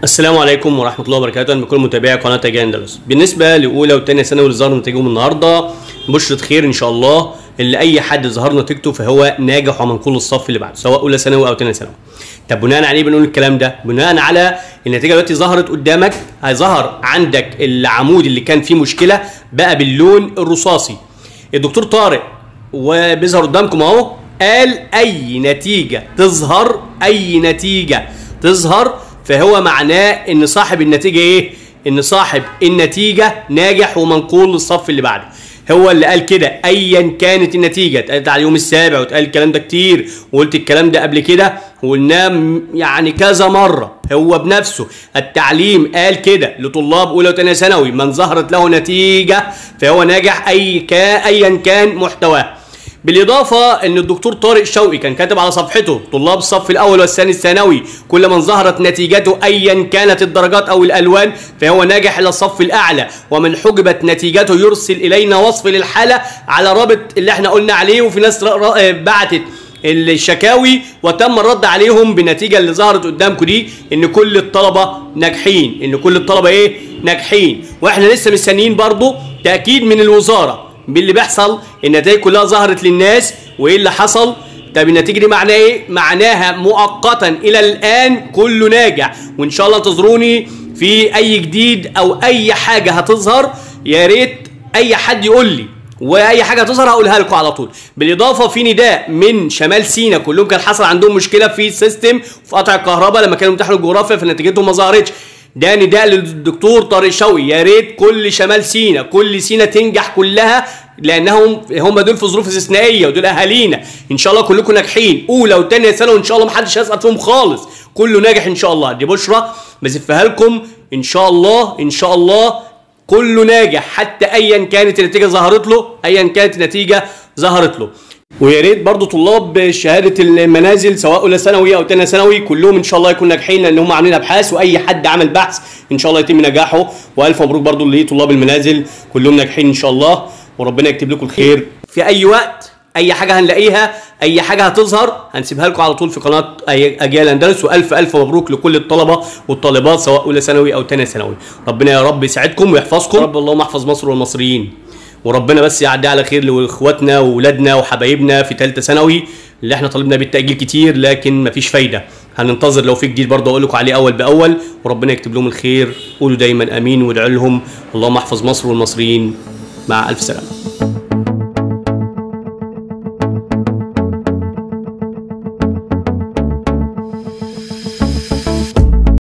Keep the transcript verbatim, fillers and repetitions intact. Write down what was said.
السلام عليكم ورحمة الله وبركاته. أهلا بكل متابعي قناة أجيال أندلس. بالنسبة لأولى وثانية ثانوي اللي ظهروا نتائجهم النهاردة بشرة خير إن شاء الله، اللي أي حد ظهر نتيجته فهو ناجح ومنقول للصف اللي بعده سواء أولى ثانوي أو ثانية ثانوي. طب بناء على إيه بنقول الكلام ده؟ بناء على النتيجة دلوقتي ظهرت قدامك، هيظهر عندك العمود اللي كان فيه مشكلة بقى باللون الرصاصي. الدكتور طارق وبيظهر قدامكم أهو، قال أي نتيجة تظهر أي نتيجة تظهر فهو معناه ان صاحب النتيجه ايه؟ ان صاحب النتيجه ناجح ومنقول للصف اللي بعده. هو اللي قال كده ايا كانت النتيجه، اتقالت على اليوم السابع واتقال الكلام ده كتير، وقلت الكلام ده قبل كده وقلناه يعني كذا مره. هو بنفسه التعليم قال كده لطلاب اولى وثانيه ثانوي، من ظهرت له نتيجه فهو ناجح اي كان ايا كان محتواه. بالاضافه ان الدكتور طارق شوقي كان كاتب على صفحته طلاب الصف الاول والثاني الثانوي كل من ظهرت نتيجته ايا كانت الدرجات او الالوان فهو ناجح الى الصف الاعلى، ومن حجبت نتيجته يرسل الينا وصف للحاله على رابط اللي احنا قلنا عليه. وفي ناس بعتت الشكاوي وتم الرد عليهم بالنتيجه اللي ظهرت قدامكم دي، ان كل الطلبه ناجحين، ان كل الطلبه ايه؟ ناجحين. واحنا لسه مستنيين برضو تاكيد من الوزاره باللي بيحصل. النتائج كلها ظهرت للناس وايه اللي حصل. طب النتيجه دي معناها ايه؟ معناها مؤقتا الى الان كله ناجح، وان شاء الله انتظروني في اي جديد او اي حاجه هتظهر. يا ريت اي حد يقول لي، واي حاجه هتظهر هقولها لكم على طول. بالاضافه في نداء من شمال سيناء، كلهم كان حصل عندهم مشكله في السيستم في قطع الكهرباء لما كانوا امتحنوا الجغرافيا فنتيجتهم ما ظهرتش. ده نداء للدكتور طارق شوقي، يا ريت كل شمال سيناء كل سيناء تنجح كلها، لانهم هم دول في ظروف استثنائيه ودول اهالينا. ان شاء الله كلكم ناجحين اولى وثانيه ثانوي، وان شاء الله محدش هيسقط فيهم خالص، كله ناجح ان شاء الله. دي بشرى بزفها لكم ان شاء الله، ان شاء الله كله ناجح حتى ايا كانت النتيجه ظهرت له، ايا كانت النتيجه ظهرت له. ويا ريت برضه طلاب شهاده المنازل سواء اولى ثانوي او ثانيه ثانوي كلهم ان شاء الله يكونوا ناجحين، لان هم عاملين ابحاث واي حد عمل بحث ان شاء الله يتم نجاحه. والف مبروك برضه لطلاب المنازل كلهم ناجحين ان شاء الله، وربنا يكتب لكم الخير. في اي وقت اي حاجه هنلاقيها، اي حاجه هتظهر هنسيبها لكم على طول في قناه اجيال اندلس. والف الف مبروك لكل الطلبه والطالبات سواء اولى ثانوي او ثانيه ثانوي. ربنا يا رب يسعدكم ويحفظكم. رب اللهم احفظ مصر والمصريين، وربنا بس يعدي على خير لاخواتنا واولادنا وحبايبنا في ثالثه ثانوي اللي احنا طالبنا بالتاجيل كتير لكن مفيش فايده. هننتظر لو في جديد برضه اقول لكم عليه اول باول، وربنا يكتب لهم الخير. قولوا دايما امين وادعوا لهم. اللهم احفظ مصر والمصريين. مع الف سلامه.